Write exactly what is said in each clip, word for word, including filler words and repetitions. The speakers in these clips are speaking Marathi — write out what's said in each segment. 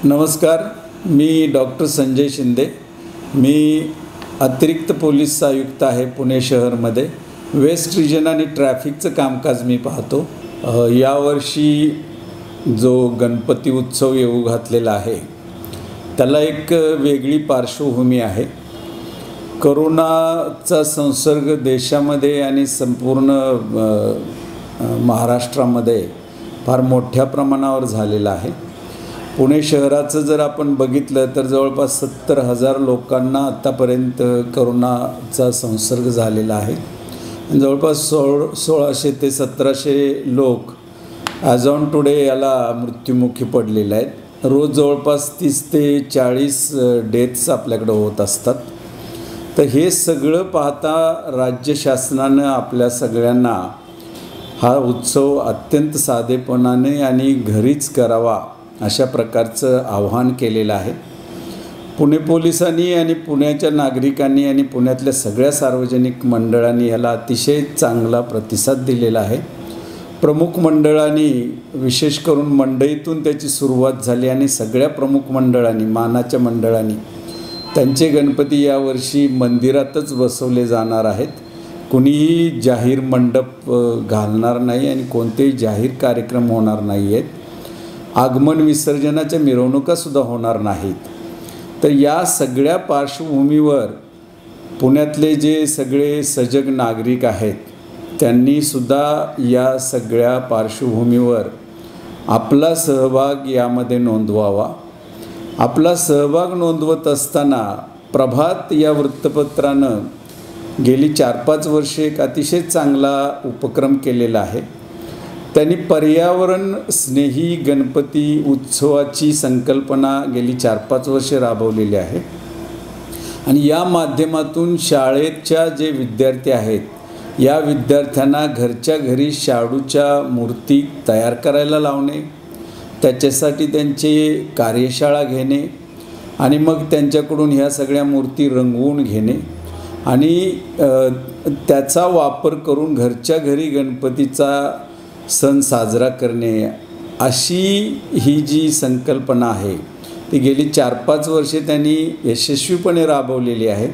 नमस्कार, मी डॉक्टर संजय शिंदे। मी अतिरिक्त पोलीस आयुक्त आहे पुणे शहरमध्ये। वेस्ट रिजन आणि ट्रॅफिकचं कामकाज मी पाहतो। यावर्षी जो गणपती उत्सव येऊ घातलेला आहे त्याला एक वेगळी पार्श्वभूमी आहे। कोरोनाचा संसर्ग देशामध्ये आणि संपूर्ण महाराष्ट्रामध्ये फार मोठ्या प्रमाणावर झालेला आहे। पुणे शहराचं जर आपण बघितलं तर जवळपास सत्तर हजार लोकांना आतापर्यंत कोरोनाचा संसर्ग झालेला आहे। जवळपास सोळ सोळाशे ते सतराशे लोक ॲज ऑन टुडे याला मृत्युमुखी पडलेले आहेत। रोज जवळपास तीस ते चाळीस डेथ्स आपल्याकडे होत असतात। तर हे सगळं पाहता राज्य शासनानं आपल्या सगळ्यांना हा उत्सव अत्यंत साधेपणाने आणि घरीच करावा अशा प्रकारचं आव्हान केलेलं आहे। पुणे पोलिसांनी आणि पुण्याच्या नागरिकांनी आणि पुण्यातल्या सगळ्या सार्वजनिक मंडळांनी याला अतिशय चांगला प्रतिसाद दिलेला आहे। प्रमुख मंडळांनी विशेष करून मंडईतून त्याची सुरुवात झाली आणि सगळ्या प्रमुख मंडळांनी मानाच्या मंडळांनी त्यांचे गणपती यावर्षी मंदिरातच बसवले जाणार आहेत। कुणीही जाहीर मंडप घालणार नाही आणि कोणतेही जाहीर कार्यक्रम होणार नाही आहेत। आगमन विसर्जनाच्या मिरवणुकासुद्धा होणार नाहीत। तर या सगळ्या पार्श्वभूमीवर पुण्यातले जे सगळे सजग नागरिक आहेत त्यांनीसुद्धा या सगळ्या पार्श्वभूमीवर आपला सहभाग यामध्ये नोंदवावा। आपला सहभाग नोंदवत असताना प्रभात या वृत्तपत्रानं गेली चार पाच वर्षे एक अतिशय चांगला उपक्रम केलेला आहे। त्यांनी पर्यावरण स्नेही गणपती उत्सवाची संकल्पना गेली चार पाच वर्षे राबवलेली आहे आणि या माध्यमातून शाळेच्या जे विद्यार्थी आहेत या विद्यार्थ्यांना घरच्या घरी शाडूच्या मूर्ती तयार करायला लावणे, त्याच्यासाठी त्यांची कार्यशाळा घेणे आणि मग त्यांच्याकडून ह्या सगळ्या मूर्ती रंगवून घेणे आणि त्याचा वापर करून घरच्या घरी गणपतीचा सण साजरा करणे, अशी ही जी संकल्पना आहे ती गेली चार पाच वर्षे त्यांनी यशस्वीपणे राबवलेली आहे।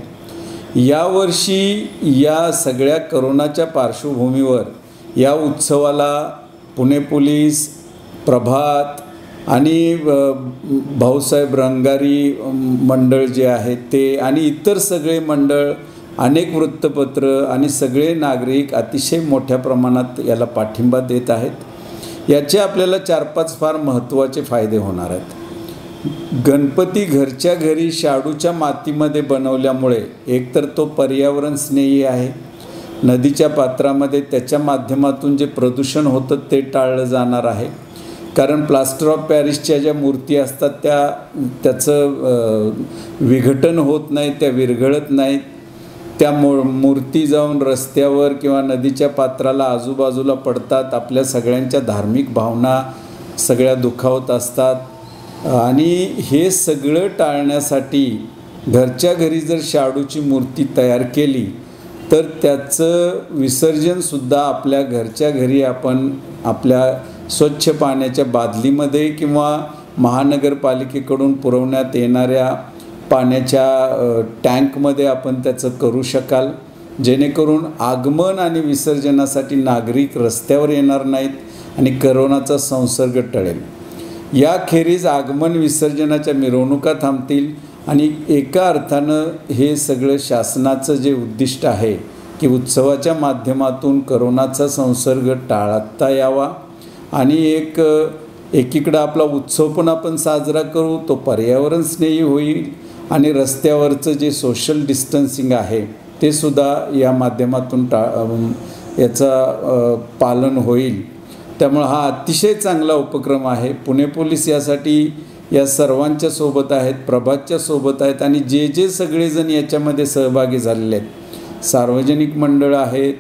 यावर्षी या सगळ्या कोरोनाच्या पार्श्वभूमीवर या उत्सवाला पुणे पोलीस, प्रभात आणि भाऊसाहेब रंगारी मंडळ जे आहेत ते आणि इतर सगळे मंडळ, अनेक वृत्तपत्र आणि सगळे नागरिक अतिशय मोठ्या प्रमाणात याला पाठिंबा देत आहेत। याचे आपल्याला चार पाच फार महत्त्वाचे फायदे होणार आहेत। गणपती घरच्या घरी शाडूच्या मातीमध्ये बनवल्यामुळे एकतर तो पर्यावरण स्नेही आहे, नदीच्या पात्रामध्ये त्याच्या माध्यमातून जे प्रदूषण होतं ते टाळलं जाणार आहे। कारण प्लास्टर ऑफ पॅरिसच्या ज्या मूर्ती असतात त्या त्याचं विघटन होत नाही, त्या विरघळत नाहीत। त्या मू मूर्ती जाऊन रस्त्यावर किंवा नदीच्या पात्राला आजूबाजूला पडतात, आपल्या सगळ्यांच्या धार्मिक भावना सगळ्या दुखावत असतात आणि हे सगळं टाळण्यासाठी घरच्या घरी जर शाडूची मूर्ती तयार केली तर त्याचं विसर्जनसुद्धा आपल्या घरच्या घरी आपण आपल्या स्वच्छ पाण्याच्या बादलीमध्ये किंवा महानगरपालिकेकडून पुरवण्यात येणाऱ्या पाण्याच्या टँकमध्ये आपण त्याचं करू शकाल, जेणेकरून आगमन आणि विसर्जनासाठी नागरिक रस्त्यावर येणार नाहीत आणि कोरोनाचा संसर्ग टळेल। याखेरीज आगमन विसर्जनाच्या मिरवणुका थांबतील आणि एका अर्थानं हे सगळं शासनाचं जे उद्दिष्ट आहे की उत्सवाच्या माध्यमातून कोरोनाचा संसर्ग टाळता यावा आणि एक एकीकडं आपला उत्सव पण आपण साजरा करू, तो पर्यावरण स्नेही होईल आणि रस्त्यावरचं जे सोशल डिस्टन्सिंग आहे ते सुद्धा या माध्यमातून टा याचा पालन होईल। त्यामुळे हा अतिशय चांगला उपक्रम आहे। पुणे पोलीस यासाठी या सर्वांच्या सोबत आहेत, प्रभातच्या सोबत आहेत आणि जे जे सगळेजण याच्यामध्ये सहभागी झालेले आहेत, सार्वजनिक मंडळ आहेत,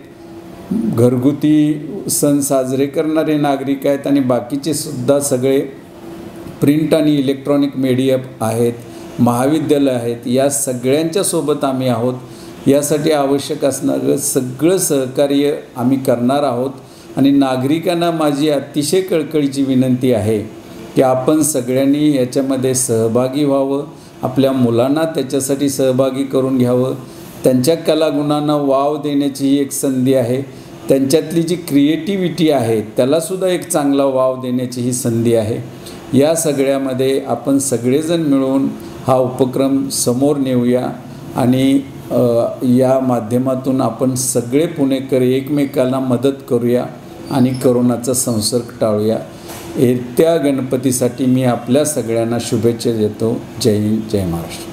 घरगुती सण साजरे करणारे नागरिक आहेत आणि बाकीचे सुद्धा सगळे प्रिंट आणि इलेक्ट्रॉनिक मीडिया आहेत, महाविद्यालय आहेत, या सगळ्यांच्या सोबत आम्ही आहोत। यासाठी आवश्यक असणारं सगळं सहकार्य आम्ही करणार आहोत आणि नागरिकांना माझी अतिशय कळकळीची विनंती आहे की आपण सगळ्यांनी याच्यामध्ये सहभागी व्हावं, आपल्या मुलांना त्याच्यासाठी सहभागी करून घ्यावं. त्यांच्या कलागुणांना वाव देण्याची ही एक संधी आहे. त्यांच्यातली जी क्रिएटिव्हिटी आहे त्यालासुद्धा एक चांगला वाव देण्याची ही संधी आहे. या सगळ्यामध्ये आपण सगळेजण मिळून हा उपक्रम समोर नेऊया आणि या माध्यमातून आपण सगळे पुणेकरी एकमेकाला मदत करूया आणि करोनाचा संसर्ग टाळूया. येत्या गणपतीसाठी मी आपल्या सगळ्यांना शुभेच्छा देतो. जय हिंद, जय महाराष्ट्र.